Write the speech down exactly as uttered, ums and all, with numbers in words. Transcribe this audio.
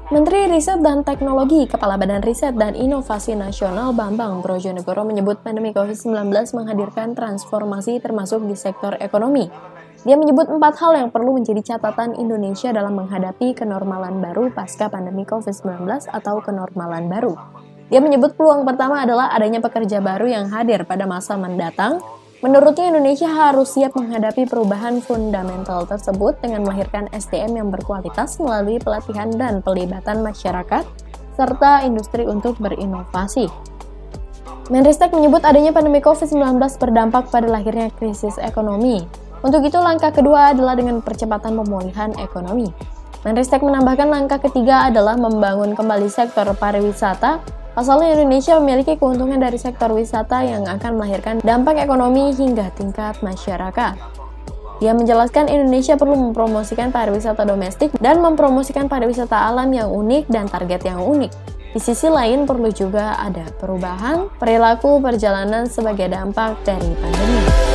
Menteri Riset dan Teknologi, Kepala Badan Riset dan Inovasi Nasional Bambang Brojonegoro menyebut pandemi covid sembilan belas menghadirkan transformasi termasuk di sektor ekonomi. Dia menyebut empat hal yang perlu menjadi catatan Indonesia dalam menghadapi kenormalan baru pasca pandemi covid sembilan belas atau kenormalan baru. Dia menyebut peluang pertama adalah adanya pekerja baru yang hadir pada masa mendatang. Menurutnya Indonesia harus siap menghadapi perubahan fundamental tersebut dengan melahirkan S D M yang berkualitas melalui pelatihan dan pelibatan masyarakat serta industri untuk berinovasi. Menristek menyebut adanya pandemi covid sembilan belas berdampak pada lahirnya krisis ekonomi. Untuk itu langkah kedua adalah dengan percepatan pemulihan ekonomi. Menristek menambahkan langkah ketiga adalah membangun kembali sektor pariwisata. Pasalnya Indonesia memiliki keuntungan dari sektor wisata yang akan melahirkan dampak ekonomi hingga tingkat masyarakat. Dia menjelaskan Indonesia perlu mempromosikan pariwisata domestik dan mempromosikan pariwisata alam yang unik dan target yang unik. Di sisi lain perlu juga ada perubahan perilaku perjalanan sebagai dampak dari pandemi.